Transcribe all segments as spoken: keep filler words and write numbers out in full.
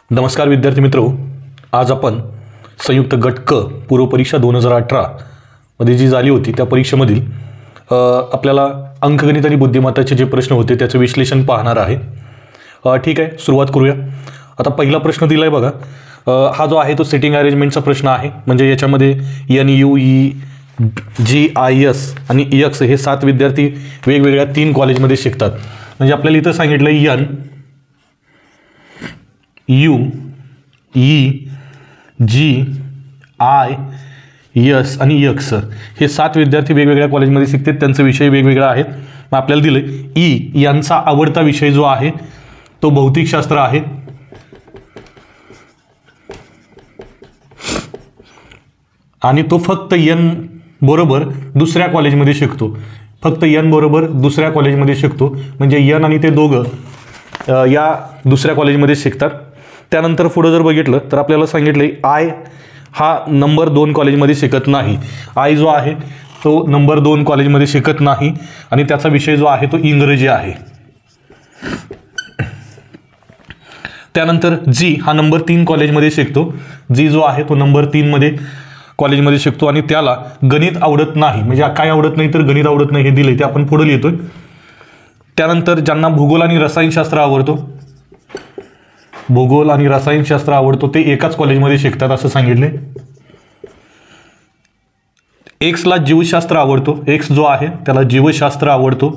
नमस्कार विद्यार्थी मित्रो, आज आपण संयुक्त गट क पूर्व परीक्षा दोन हजार अठरा मध्ये जी झाली होती त्या परीक्षेमधील आपल्याला अंकगणित आणि बुद्धिमत्ताचे जे प्रश्न होते त्याचं विश्लेषण पाहणार आहे. ठीक आहे, सुरुवात करूया. आता पहिला प्रश्न दिला आहे बघा. हा जो आहे तो सेटिंग अरेंजमेंटचा प्रश्न आहे. म्हणजे याच्यामध्ये N U E G I S आणि एक्स हे सात विद्यार्थी वेगवेगळ्या तीन कॉलेजमध्ये शिकतात. म्हणजे आपल्याला इथं सांगितलं N U E G I S आणि एक्स हे सात विद्यार्थी वेगवेगळ्या कॉलेजमध्ये शिकतात. त्यांचे विषय वेगवेगळा आहेत. मग आपल्याला दिलं ई यांचा आवडता विषय जो आहे तो भौतिकशास्त्र आहे. आणि तो फक्त एन बरोबर दुसऱ्या कॉलेजमध्ये शिकतो. फक्त एन बरोबर दुसऱ्या कॉलेजमध्ये शिकतो. म्हणजे एन आणि ते दोघं या दुसऱ्या कॉलेजमध्ये शिकतात. त्यानंतर पुढं जर बघितलं तर आपल्याला सांगितलं आय हा नंबर दोन कॉलेजमध्ये शिकत नाही. आय जो आहे तो नंबर दोन कॉलेजमध्ये शिकत नाही आणि त्याचा विषय जो आहे तो इंग्रजी आहे. त्यानंतर जी हा नंबर तीन कॉलेजमध्ये शिकतो. जी जो आहे तो नंबर तीनमध्ये कॉलेजमध्ये शिकतो आणि त्याला गणित आवडत नाही. म्हणजे काय आवडत नाही तर गणित आवडत नाही हे दिले ते आपण पुढे लिहितोय. त्यानंतर ज्यांना भूगोल आणि रसायनशास्त्र आवडतो भूगोल आणि रसायनशास्त्र आवडतो ते एकाच कॉलेजमध्ये शिकतात असं सांगितले. एक्सला जीवशास्त्र आवडतो. एक्स जो आहे त्याला जीवशास्त्र आवडतो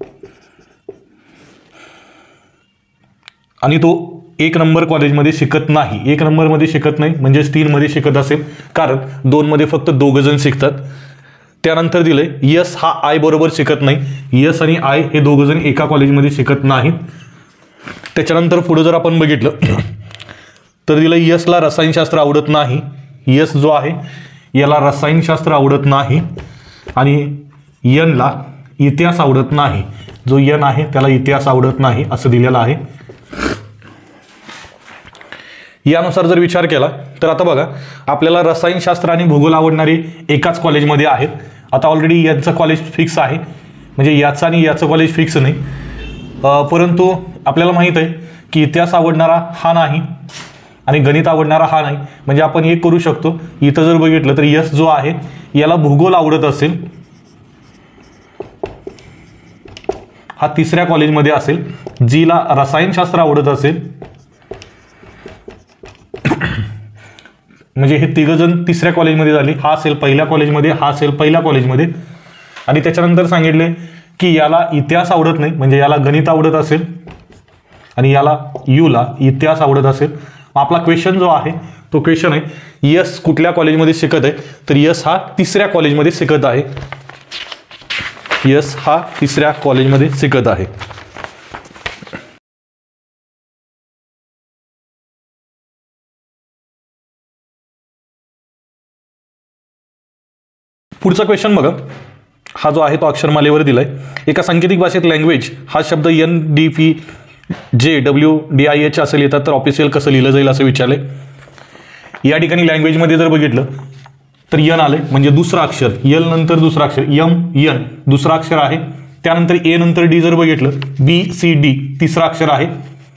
आणि तो एक नंबर कॉलेजमध्ये शिकत नाही. एक नंबरमध्ये शिकत नाही म्हणजेच तीनमध्ये शिकत असेल, कारण दोनमध्ये फक्त दोघं जण शिकतात. त्यानंतर दिले यस हा आय बरोबर शिकत नाही. यस आणि आय हे दोघं जण एका कॉलेजमध्ये शिकत नाहीत. त्याच्यानंतर पुढे जर आपण बघितलं तर दिलं यसला रसायनशास्त्र आवडत नाही. यस जो आहे याला रसायनशास्त्र आवडत नाही आणि यनला इतिहास आवडत नाही. जो यन आहे त्याला इतिहास आवडत नाही असं दिलेलं आहे. यानुसार जर विचार केला तर आता बघा आपल्याला रसायनशास्त्र आणि भूगोल आवडणारे एकाच कॉलेजमध्ये आहेत. आता ऑलरेडी यांचं कॉलेज फिक्स आहे, म्हणजे याचं आणि याचं कॉलेज फिक्स नाही. परंतु आपल्याला माहीत आहे की इतिहास आवडणारा हा नाही आणि गणित आवडणारा हा नाही. म्हणजे आपण एक करू शकतो, इथं जर बघितलं तर यस जो आहे याला भूगोल आवडत असेल, हा तिसऱ्या कॉलेजमध्ये असेल. जीला रसायनशास्त्र आवडत असेल, म्हणजे हे तिघजण तिसऱ्या कॉलेजमध्ये झाले. हा असेल पहिल्या कॉलेजमध्ये, हा असेल पहिल्या कॉलेजमध्ये. आणि त्याच्यानंतर सांगितले की याला इतिहास आवडत नाही, म्हणजे याला गणित आवडत असेल आणि याला यूला इतिहास आवडत असेल. आपला क्वेश्चन जो आहे तो क्वेश्चन आहे यस कुठल्या कॉलेजमध्ये शिकत आहे, तर यस हा तिसऱ्या कॉलेजमध्ये शिकत आहे. यस हा तिसऱ्या कॉलेजमध्ये शिकत आहे. पुढचा क्वेश्चन बघा. हा जो आहे तो अक्षरमालेवर दिलाय. एका सांकेतिक भाषेत लँग्वेज हा शब्द N D P J W D I H असं लिहितात, तर ऑफिशियल कसं लिहिलं जाईल असं विचारले. या ठिकाणी लँग्वेजमध्ये जर बघितलं तर यन आले, म्हणजे दुसरं अक्षर. यल नंतर दुसरं अक्षर यम यन दुसरं अक्षर आहे. त्यानंतर ए नंतर डी जर बघितलं बी सी डी तिसरं अक्षर आहे.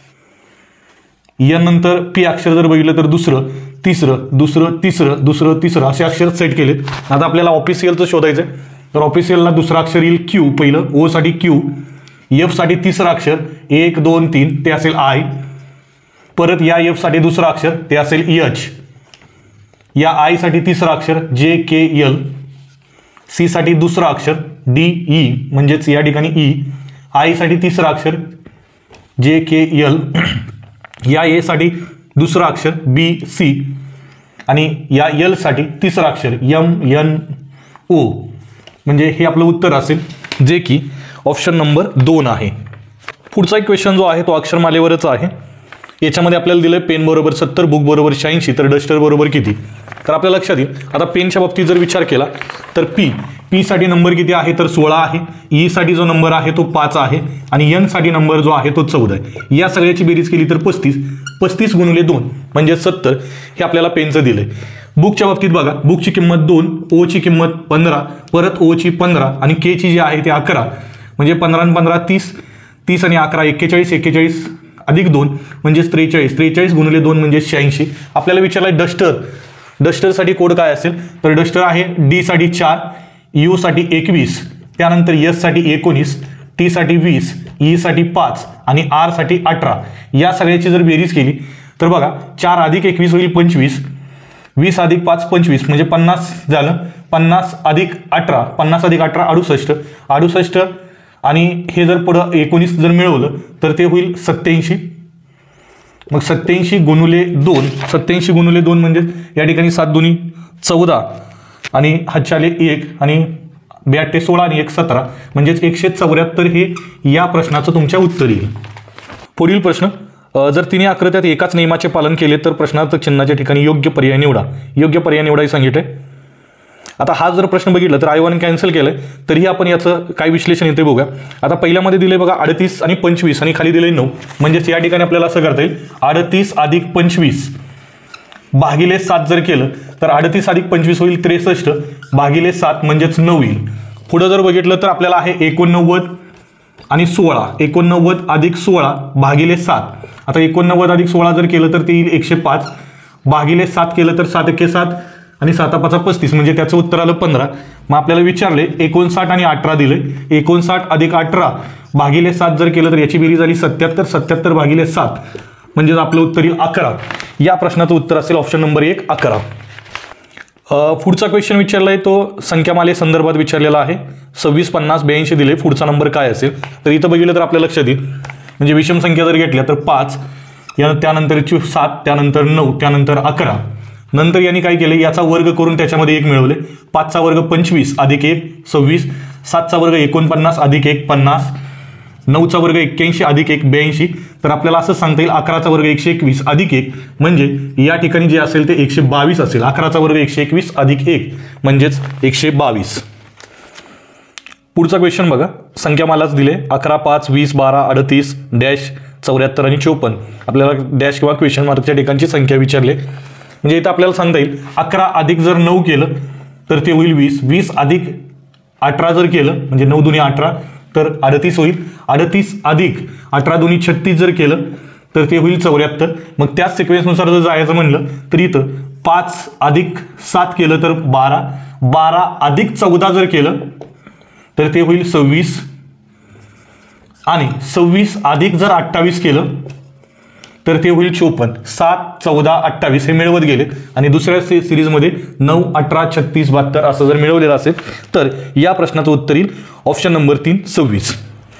यन नंतर पी अक्षर जर बघितलं तर दुसरं तिसरं दुसरं तिसरं दुसरं तिसरं असे अक्षर सेट केलेत. आता आपल्याला ऑफिशियलचं शोधायचं आहे, तर ऑफिशियलला दुसरं अक्षर येईल क्यू. पहिलं ओ साठी क्यू, एफ साठी तिसरं अक्षर एक दोन तीन ते असेल आय. परत या एफ साठी दुसरं अक्षर ते असेल एच. या आय साठी तिसरं अक्षर जे के एल. सी साठी दुसरं अक्षर डी ई, म्हणजेच या ठिकाणी ई. आय साठी तिसरं अक्षर जे के एल. या ए साठी दुसरं अक्षर बी सी आणि या यल साठी तिसरं अक्षर एम एन ओ. म्हणजे हे आपलं उत्तर असेल, जे की ऑप्शन नंबर दोन आहे. पुढचा एक क्वेश्चन जो आहे तो अक्षरमालेवरच आहे. याच्यामध्ये आपल्याला दिलं पेन बरोबर सत्तर, बुक बरोबर शहाऐंशी, तर डस्टर बरोबर किती. तर आपल्या लक्षात येईल. आता पेनच्या बाबतीत जर विचार केला तर पी पी साठी नंबर किती आहे तर सोळा आहे. ई साठी जो नंबर आहे तो पाच आहे आणि एन साठी नंबर जो आहे तो चौदा आहे. या सगळ्याची बेरीज केली तर पस्तीस. पस्तीस गुणिले दोन म्हणजे सत्तर हे आपल्याला पेनचं दिलंय. बुकच्या बाबतीत बघा, बुकची किंमत दोन, ओची किंमत पंधरा, परत ओची पंधरा आणि केची जी आहे ती अकरा. म्हणजे पंधरा पंधरा तीस, तीस आणि अकरा एक्केचाळीस, एक्केचाळीस अधिक दोन म्हणजे त्रेचाळीस, त्रेचाळीस गुणिले दोन म्हणजे शहाऐंशी. आपल्याला विचारलं आहे डस्टर, डस्टरसाठी कोड काय असेल तर डस्टर आहे डी साठी चार, यू साठी एकवीस, त्यानंतर एस साठी एकोणीस, टी साठी वीस, ई साठी पाच आणि आर साठी अठरा. या सगळ्याची जर बेरीज केली तर बघा चार अधिक एकवीस होईल पंचवीस, वीस अधिक पाच पंचवीस म्हणजे पन्नास झालं, पन्नास अधिक अठरा, पन्नास अधिक अठरा अडुसष्ट, अडुसष्ट आणि हे जर पुढं एकोणीस जर मिळवलं तर ते होईल सत्याऐंशी. मग सत्याऐंशी गुणुले दोन, सत्याऐंशी गुणुले दोन म्हणजे या ठिकाणी सात दोन्ही चौदा आणि हातच्याले एक आणि ब्याट्टे सोळा आणि एक सतरा म्हणजेच एकशे चौऱ्याहत्तर हे या प्रश्नाचं तुमच्या उत्तर येईल. पुढील प्रश्न, जर तिन्ही आकृत्यात एकाच नियमाचे पालन केले तर प्रश्नार्थक चिन्हाच्या ठिकाणी योग्य पर्याय निवडा. योग्य पर्याय निवडायला सांगितले. आता हा जर प्रश्न बघितला तर आय वन कॅन्सल केलंय तरीही आपण याचं काय विश्लेषण येते बघूया. आता पहिल्यामध्ये दिले बघा अडतीस आणि पंचवीस आणि खाली दिले नऊ, म्हणजेच या ठिकाणी आपल्याला असं करता येईल अडतीस अधिक पंचवीस भागिले सात जर केलं तर अडतीस अधिक पंचवीस होईल त्रेसष्ट भागिले सात म्हणजेच नऊ येईल. पुढं जर बघितलं तर आपल्याला आहे एकोणनव्वद आणि सोळा, एकोणनव्वद अधिक सोळा भागिले सात. आता एकोणनव्वद अधिक सोळा जर केलं तर ते येईल एकशे पाच भागिले सात केलं तर सात एके सात आणि साता पाचा पस्तीस म्हणजे त्याचं उत्तर आलं पंधरा. मग आपल्याला विचारले एकोणसाठ आणि अठरा दिले, एकोणसाठ अधिक अठरा भागिले सात जर केलं तर याची बेरीज झाली सत्याहत्तर, सत्याहत्तर भागिले सात म्हणजेच आपलं उत्तर येईल अकरा. या प्रश्नाचं उत्तर असेल ऑप्शन नंबर एक अकरा. पुढचा क्वेश्चन विचारला आहे तो संख्यामाले संदर्भात विचारलेला आहे. सव्वीस पन्नास ब्याऐंशी दिले, पुढचा नंबर काय असेल तर इथं बघितलं तर आपल्या लक्षात येईल म्हणजे विषम संख्या जर घेतल्या तर पाच, या त्यानंतरची सात, त्यानंतर नऊ, त्यानंतर अकरा. नंतर यांनी काय केले याचा वर्ग करून त्याच्यामध्ये एक मिळवले. पाचचा वर्ग पंचवीस अधिक एक सव्वीस, सातचा वर्ग एकोणपन्नास अधिक एक पन्नास, नऊचा वर्ग एक्क्याऐंशी अधिक एक ब्याऐंशी. तर आपल्याला असं सांगता येईल अकराचा वर्ग एकशे एकवीस अधिक एक म्हणजे या ठिकाणी जे असेल ते एकशे बावीस असेल. अकराचा वर्ग एकशे एकवीस अधिक एक म्हणजेच एकशे बावीस. पुढचा क्वेश्चन बघा, संख्यामालाच दिले अकरा पाच वीस बारा अडतीस डॅश चौऱ्याहत्तर आणि चोपन्न. आपल्याला डॅश किंवा क्वेश्चन मार्कच्या ठिकाणची संख्या विचारले म्हणजे इथं आपल्याला सांगता येईल अकरा अधिक जर नऊ केलं तर ते होईल वीस, वीस अधिक अठरा जर केलं म्हणजे नऊ दुनी अठरा तर अडतीस होईल, अडतीस अधिक अठरा दोन्ही छत्तीस जर केलं तर ते होईल चौऱ्याहत्तर. मग त्याच सिक्वेन्सनुसार जर जायचं म्हणलं तर इथं पाच अधिक सात केलं तर बारा, बारा अधिक चौदा जर केलं तर ते होईल सव्वीस आणि सव्वीस अधिक जर अठ्ठावीस केलं तर ते होईल चोपन्न. सात चौदा अठ्ठावीस हे मिळवत गेले आणि दुसऱ्या सी सिरीजमध्ये नऊ अठरा छत्तीस बहात्तर असं जर मिळवलेलं असेल तर या प्रश्नाचं उत्तर येईल ऑप्शन नंबर तीन सव्वीस.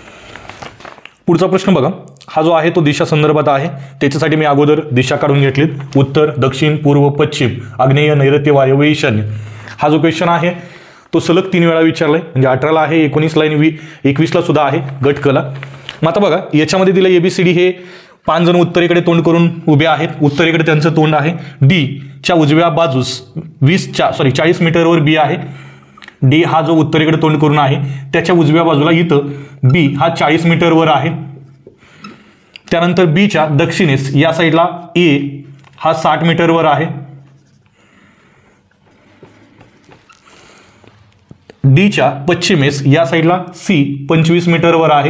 पुढचा प्रश्न बघा, हा जो आहे तो दिशा संदर्भात आहे. त्याच्यासाठी मी अगोदर दिशा काढून घेतलीत, उत्तर दक्षिण पूर्व पश्चिम आग्नेय नैऋत्य वायव्य ईशान्य. हा जो क्वेश्चन आहे तो सलग तीन वेळा विचारलाय म्हणजे अठराला आहे, एकोणीसला आणि वी एकवीसला सुद्धा आहे गटकला. मग आता बघा याच्यामध्ये दिलं एबीसीडी हे पाच जण उत्तरेकडे तोंड करून उभे आहेत, उत्तरेकडे त्यांचं तोंड आहे. डी च्या उजव्या बाजूस वीसच्या सॉरी चाळीस मीटरवर बी आहे. डी हा जो उत्तरेकडे तोंड करून आहे त्याच्या उजव्या बाजूला इथं बी हा चाळीस मीटरवर आहे. त्यानंतर बीच्या दक्षिणेस या साईडला ए हा साठ मीटरवर आहे. डीच्या पश्चिमेस या साईडला सी पंचवीस मीटरवर आहे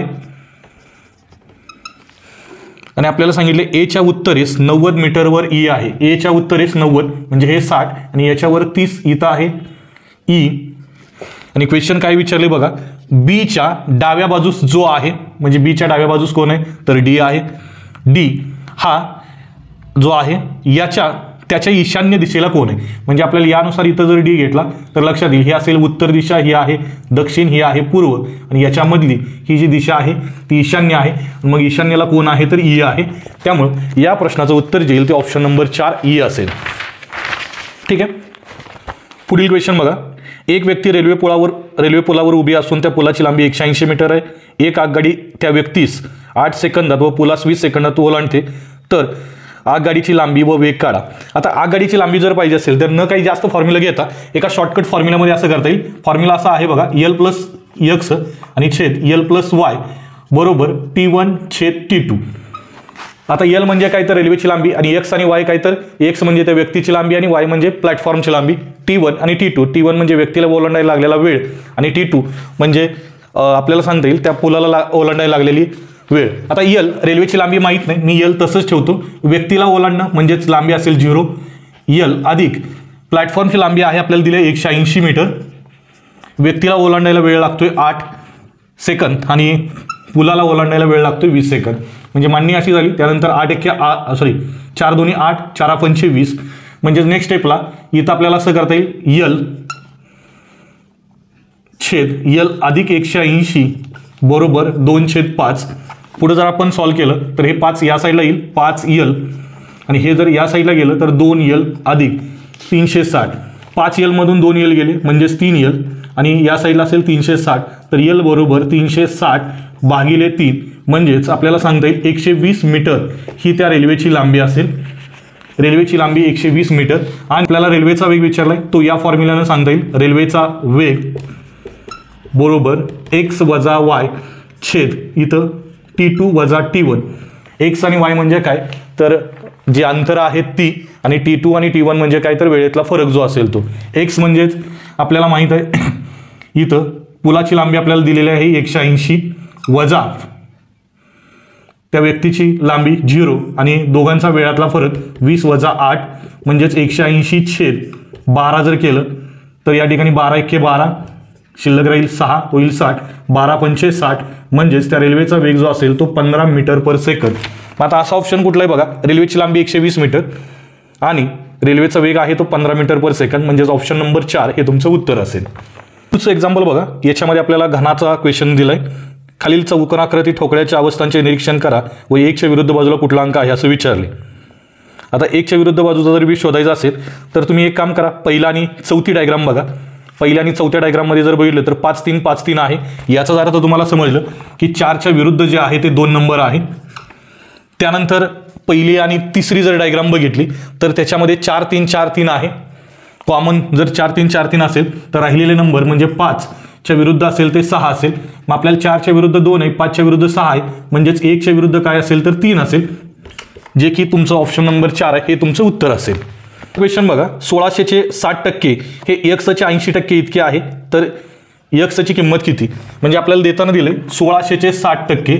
आणि आपल्याला सांगितले एच्या उत्तरेस नव्वद मीटरवर ई आहे. एच्या उत्तरेस नव्वद म्हणजे हे साठ आणि याच्यावर तीस इथं आहे ई. आणि क्वेश्चन काय विचारले बघा, बीच्या डाव्या बाजूस जो आहे म्हणजे बीच्या डाव्या बाजूस कोण आहे तर डी आहे. डी हा जो आहे याच्या त्याच्या ईशान्य दिशेला कोण आहे म्हणजे आपल्याला यानुसार इथं जर डी घेतला तर लक्षात येईल हे असेल उत्तर दिशा, ही आहे दक्षिण, ही आहे पूर्व आणि याच्यामधली ही जी दिशा आहे ती ईशान्य आहे. मग ईशान्यला कोण आहे तर ई आहे. त्यामुळं या प्रश्नाचं उत्तर जे येईल ते ऑप्शन नंबर चार ई असेल. ठीक आहे. पुढील क्वेश्चन बघा, एक व्यक्ती रेल्वे पुलावर रेल्वे पुलावर उभी असून त्या पुलाची लांबी एकशे ऐंशी मीटर आहे. एक आगगाडी त्या व्यक्तीस आठ सेकंदात व पुलास वीस सेकंदात ओलांडते तर आगगाडीची लांबी व वेग काढा. आता आगगाडीची लांबी जर पाहिजे असेल तर न काही जास्त फॉर्म्युला घेता एका शॉर्टकट फॉर्म्युलामध्ये असं करता येईल. फॉर्म्युला असा आहे बघा, एल प्लस एक्स आणि छेद एल प्लस वाय बरोबर टी वन छेद टी टू. आता एल म्हणजे काय तर रेल्वेची लांबी आणि एक्स आणि वाय काय तर एक्स म्हणजे त्या व्यक्तीची लांबी आणि वाय म्हणजे प्लॅटफॉर्मची लांबी. टी वन आणि टी टू, टी वन म्हणजे व्यक्तीला ओलांडायला लागलेला वेळ आणि टी टू म्हणजे आपल्याला सांगता येईल त्या पुलाला ला ओलांडायला लागलेली वेळ. आता यल रेल्वेची लांबी माहीत नाही, मी यल तसंच ठेवतो. व्यक्तीला ओलांडणं म्हणजेच लांबी असेल झिरो यल अधिक प्लॅटफॉर्मची लांबी आहे आपल्याला दिली आहे एकशे ऐंशी मीटर. व्यक्तीला ओलांडायला वेळ लागतोय आठ सेकंद आणि पुलाला ओलांडायला वेळ लागतोय वीस सेकंद. म्हणजे मांडणी अशी झाली. त्यानंतर आठ एके आ सॉरी चार दोन्ही आठ चारा पंचे वीस. म्हणजे नेक्स्ट स्टेपला इथं आपल्याला असं करता येईल यल छेद यल अधिक एकशे ऐंशी बरोबर दोन छेद पाच. पुढे जर आपण सॉल्व्ह केलं तर हे पाच या साईडला येईल पाच यल आणि हे जर या साईडला गेलं तर दोन यल अधिक तीनशे साठ. पाच यलमधून दोन यल गेले म्हणजेच तीन यल आणि या साईडला असेल तीनशे साठ तर यल बरोबर तीनशे साठ भागिले तीन म्हणजेच आपल्याला सांगता येईल एकशे वीस मीटर ही त्या रेल्वेची लांबी असेल. रेल्वेची लांबी एकशे वीस मीटर आणि आपल्याला रेल्वेचा वेग विचारलाय तो या फॉर्म्युलानं सांगता येईल रेल्वेचा वेग बरोबर एक्स वजा वाय छेद इथं टी टू वजा टी वन. एक्स आणि वाय म्हणजे काय तर जे अंतर आहेत ती आणि टी टू आणि टी वन म्हणजे काय तर वेळेतला फरक जो असेल तो. एक्स म्हणजेच आपल्याला माहीत आहे इथं पुलाची लांबी आपल्याला दिलेली आहे एकशे ऐंशी वजा त्या व्यक्तीची लांबी झिरो आणि दोघांचा वेळातला फरक वीस वजा आठ म्हणजेच एकशे ऐंशी छेद बारा जर केलं तर या ठिकाणी बारा एके बारा शिल्लक राहील सहा होईल साठ बारा पंचे साठ म्हणजेच त्या रेल्वेचा वेग जो असेल तो पंधरा मीटर पर सेकंद. मग आता असा ऑप्शन कुठला आहे बघा रेल्वेची लांबी एकशे वीस मीटर आणि रेल्वेचा वेग आहे तो पंधरा मीटर पर सेकंद म्हणजेच ऑप्शन नंबर चार हे तुमचं उत्तर असेल. पुढचं एक्झाम्पल बघा याच्यामध्ये आपल्याला घनाचा क्वेश्चन दिलाय. खालील चौकोनाकृती ठोकळ्याच्या अवस्थांचे निरीक्षण करा व एकच्या विरुद्ध बाजूला कुठला अंक आहे असं विचारले. आता एकच्या विरुद्ध बाजूचा जर बी शोधायचा असेल तर तुम्ही एक काम करा पहिला आणि चौथी डायग्राम बघा. पहिल्या आणि चौथ्या डायग्राममध्ये जर बघितलं तर पाच तीन पाच तीन आहे. याचा अर्थ तुम्हाला समजलं की चारच्या विरुद्ध जे आहे ते दोन नंबर आहे. त्यानंतर पहिली आणि तिसरी जर डायग्राम बघितली तर त्याच्यामध्ये चार तीन चार तीन आहे. कॉमन जर चार तीन चार तीन असेल तर राहिलेले नंबर म्हणजे पाचच्या विरुद्ध असेल ते सहा असेल. मग आपल्याला चारच्या विरुद्ध दोन आहे पाचच्या विरुद्ध सहा आहे म्हणजेच एकच्या विरुद्ध काय असेल तर तीन असेल जे की तुमचं ऑप्शन नंबर चार आहे हे तुमचं उत्तर असेल. क्वेश्चन बघा सोळाशेचे साठ टक्के हे एक्सचे ऐंशी टक्के इतके आहे तर एक्सची किंमत किती. म्हणजे आपल्याला देताना दिले सोळाशेचे साठ टक्के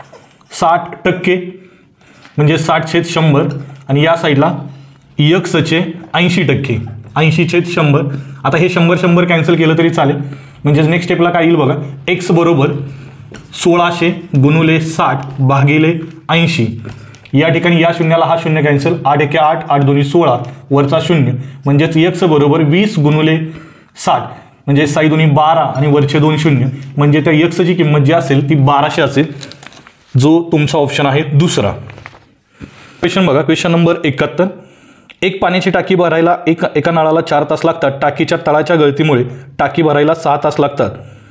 साठ टक्के म्हणजे साठ छेद शंभर आणि या साईडला एक्सचे ऐंशी टक्के ऐंशी छेद शंभर. आता हे शंभर शंभर कॅन्सल केलं तरी चालेल म्हणजे नेक्स्ट स्टेपला काय येईल बघा एक्स बरोबर सोळाशे गुणुले साठ भागिले ऐंशी. या ठिकाणी या शून्याला हा शून्य कॅन्सल आठ एके आठ आठ दोन्ही सोळा वरचा शून्य म्हणजेच एक्स बरोबर वीस गुणुले साठ म्हणजे साई दोन्ही बारा आणि वरचे दोन शून्य म्हणजे त्या एक्सची किंमत जी असेल ती बाराशे असेल जो तुमचा ऑप्शन आहे दुसरा. क्वेश्चन बघा क्वेश्चन नंबर एकाहत्तर. एक पाण्याची टाकी भरायला एक एका नळाला चार तास लागतात. टाकीच्या तळाच्या गळतीमुळे टाकी भरायला सहा तास लागतात.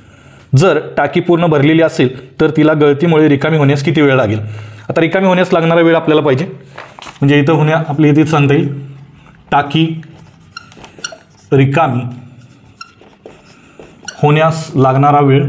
जर टाकी पूर्ण भरलेली असेल तर तिला गळतीमुळे रिकामी होण्यास किती वेळ लागेल. आता रिकामी होण्यास लागणारा वेळ आपल्याला पाहिजे म्हणजे इथं होण्या आपल्या इथे सांगता येईल टाकी रिकामी होण्यास लागणारा वेळ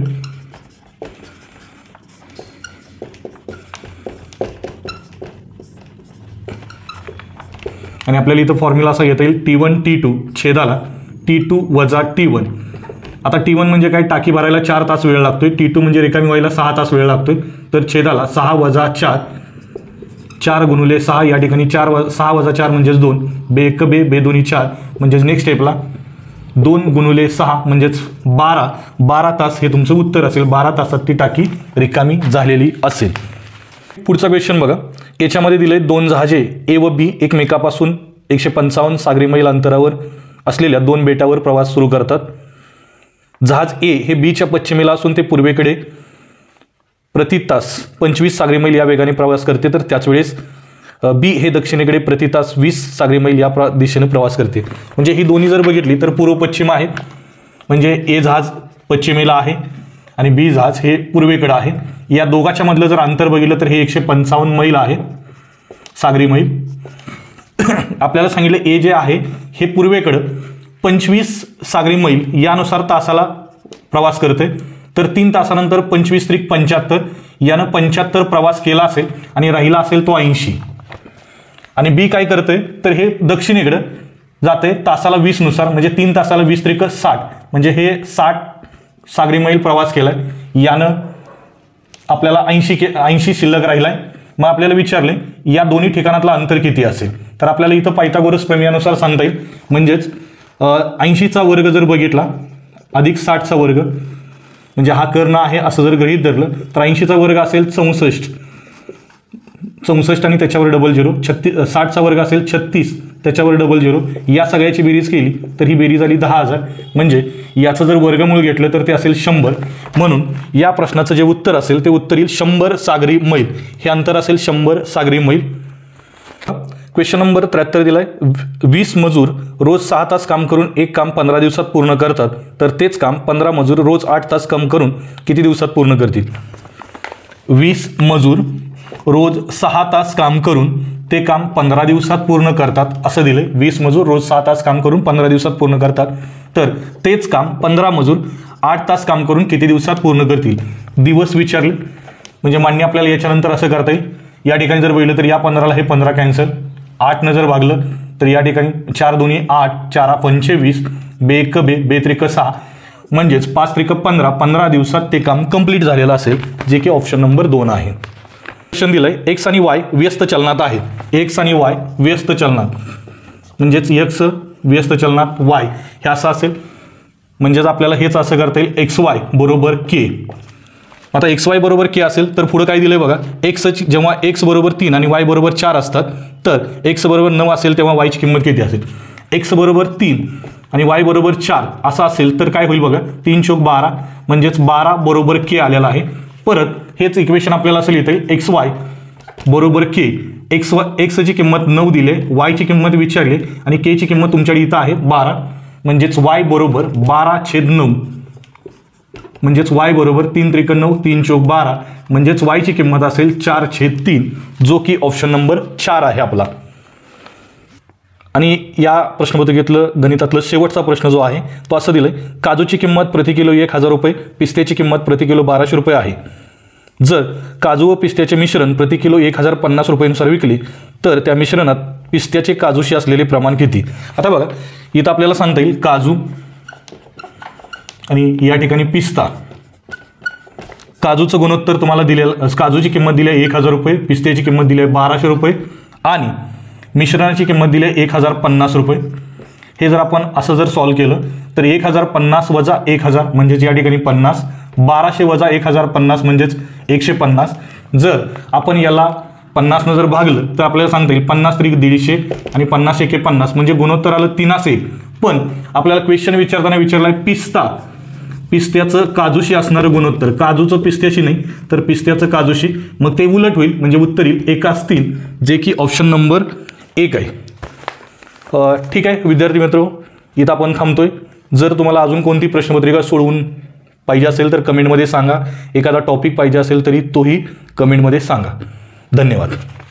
आणि आपल्याला इथं फॉर्म्युला असा घेता येईल टी वन टी टू छेदाला टी टू वजा टी वन. आता टी वन म्हणजे काय टाकी भरायला चार तास वेळ लागतोय. टी टू म्हणजे रिकामी व्हायला सहा तास वेळ लागतोय तर छेदाला सहा वजा चार चार गुणुले सहा या ठिकाणी चार व सहा वजा चार म्हणजेच दोन बे एक बे बे दोन्ही चार म्हणजेच नेक्स्ट स्टेपला दोन गुणुले सहा म्हणजेच बारा बारा तास हे तुमचं उत्तर असेल. बारा तासात ती टाकी रिकामी झालेली असेल. पुढचा क्वेश्चन बघा याच्यामध्ये दिले दोन जहाजे ए व बी एकमेकापासून एकशे पंचावन्न सागरी मैल अंतरावर असलेल्या दोन बेटावर प्रवास सुरू करतात. जहाज ए हे बीच्या पश्चिमेला असून ते पूर्वेकडे प्रति तास पंचवीस सागरी मैल या वेगाने प्रवास करते तर त्याच वेळेस बी हे दक्षिणेकडे प्रति तास वीस सागरी मैल या प्र दिशेने प्रवास करते. म्हणजे ही दोन्ही जर बघितली तर पूर्व पश्चिम आहेत म्हणजे ए जहाज पश्चिमेला आहे आणि बी जहाज हे पूर्वेकडे आहे. या दोघांच्या मधलं जर अंतर बघितलं तर हे एकशे पंचावन्न मैल आहे सागरी मैल. आपल्याला सांगितलं ए जे आहे हे पूर्वेकडं पंचवीस सागरी मैल यानुसार तासाला प्रवास करते तर तीन तासानंतर पंचवीस त्रिक पंच्याहत्तर यानं पंच्याहत्तर प्रवास केला असेल आणि राहिला असेल तो ऐंशी. आणि बी काय करते तर हे दक्षिणेकडं जाते तासाला वीस नुसार म्हणजे तीन तासाला वीस त्रिक साठ म्हणजे हे साठ सागरी मैल प्रवास केलाय. यानं आपल्याला ऐंशी के ऐंशी शिल्लक राहिलाय. मग आपल्याला विचारले या दोन्ही ठिकाणातलं अंतर किती असेल. तर आपल्याला इथं पायथागोरस प्रमेयानुसार सांगता येईल. म्हणजेच ऐंशीचा वर्ग जर बघितला अधिक साठचा वर्ग, म्हणजे हा कर्ण आहे असं जर गृहीत धरलं तर ऐंशीचा वर्ग असेल चौसष्ट चौसष्ट आणि त्याच्यावर डबल झिरो. छत्तीस साठचा वर्ग असेल छत्तीस त्याच्यावर डबल झिरो. या सगळ्याची बेरीज केली तर ही बेरीज आली दहा हजार. म्हणजे याचं जर वर्गमूळ घेतलं तर ते असेल शंभर. म्हणून या प्रश्नाचं जे उत्तर असेल ते उत्तर येईल शंभर सागरी मैल. हे अंतर असेल शंभर सागरी मैल. क्वेश्चन नंबर त्र्याहत्तर दिलाय. वीस मजूर रोज सहा तास काम करून एक काम पंधरा दिवसात पूर्ण करतात, तर तेच काम पंधरा मजूर रोज आठ तास काम करून किती दिवसात पूर्ण करतील. वीस मजूर रोज सहा तास काम करून ते काम पंधरा दिवसात पूर्ण करतात असं दिले. वीस मजूर रोज सहा तास काम करून पंधरा दिवसात पूर्ण करतात, तर तेच काम पंधरा मजूर आठ तास काम करून किती दिवसात पूर्ण करतील. दिवस विचारले म्हणजे मान्य आपल्याला याच्यानंतर असं करता येईल. या ठिकाणी जर बघितलं तर या पंधराला हे पंधरा कॅन्सल, आठनं जर भागलं तर या ठिकाणी चार दोन्ही आठ, चारा पंचवीस, बे एक बे, बे त्रिक सहा, म्हणजेच पाच त्रिक पंधरा, पंधरा दिवसात ते काम कंप्लीट झालेलं असेल, जे की ऑप्शन नंबर दोन आहे. क्वेश्चन दिलंय एक्स आणि वाय व्यस्त चलनात आहेत. एक्स आणि वाय व्यस्त चलनात, म्हणजेच एक्स व्यस्त चलनात, वाय हे असं असेल. म्हणजेच आपल्याला हेच असं करता येईल एक्स वाय बरोबर के. आता एक्स वाय बरोबर के असेल तर पुढे काय दिलंय बघा. एक्स जेव्हा एक्स बरोबर तीन आणि वाय बरोबर चार असतात, तर एक्स बरोबर नऊ असेल तेव्हा वायची किंमत किती असेल. एक्स बरोबर तीन आणि वाय बरोबर चार असं असेल तर काय होईल बघा. तीन चौक बारा, म्हणजेच बारा बरोबर के आलेला आहे. परत हेच इक्वेशन आपल्याला असं लिहिता येईल एक्स वाय बरोबर के. एक्स वाय एक्सची किंमत नऊ दिले, वायची किंमत विचारली आणि के ची किंमत तुमच्याकडे इथं आहे बारा, म्हणजेच वाय बरोबर बारा छेद नऊ, म्हणजेच वाय बरोबर तीन त्रिक नऊ, तीन चौक बारा, म्हणजेच वायची किंमत असेल चार छेद तीन, जो की ऑप्शन नंबर चार आहे आपला. आणि या प्रश्नपत्रिकेतलं गणितातलं शेवटचा प्रश्न जो आहे तो असं दिलंय. काजूची किंमत प्रति किलो एक हजार रुपये, पिस्त्याची किंमत प्रति किलो बाराशे रुपये आहे. जर काजू व पिस्त्याचे मिश्रण प्रति किलो एक हजार पन्नास रुपयांनुसार विकले तर त्या मिश्रणात पिस्त्याचे काजूशी असलेले प्रमाण किती. आता बघा इथं आपल्याला सांगता येईल काजू आणि या ठिकाणी पिस्ता. काजूचं गुणोत्तर तुम्हाला दिलेलं, काजूची किंमत दिली आहे एक हजार रुपये, पिस्त्याची किंमत दिली आहे बाराशे रुपये आणि मिश्रणाची किंमत दिली आहे एक हजार पन्नास रुपये. हे जर आपण असं जर सॉल्व्ह केलं तर एक हजार पन्नास वजा एक हजार म्हणजेच या ठिकाणी पन्नास, बाराशे वजा एक हजार पन्नास म्हणजेच एकशे पन्नास. जर आपण याला पन्नासनं जर भागलं तर आपल्याला सांगता येईल पन्नास त्रिक दीडशे आणि पन्नास एके पन्नास, म्हणजे गुणोत्तर आलं तीन असेल. पण आपल्याला क्वेश्चन विचारताना विचारला आहे पिस्ता, पिस्त्याचं काजूशी असणारं गुणोत्तर, काजूचं पिस्त्याशी नाही तर पिस्त्याचं काजूशी, मग ते उलट होईल म्हणजे उत्तर येईल एकाच तीन, जे की ऑप्शन नंबर एक आहे. ठीक आहे विद्यार्थी मित्र, इथं आपण थांबतोय. जर तुम्हाला अजून कोणती प्रश्नपत्रिका सोडवून पाहिजे असेल तर कमेंटमध्ये सांगा. एखादा टॉपिक पाहिजे असेल तरी तोही कमेंटमध्ये सांगा. धन्यवाद.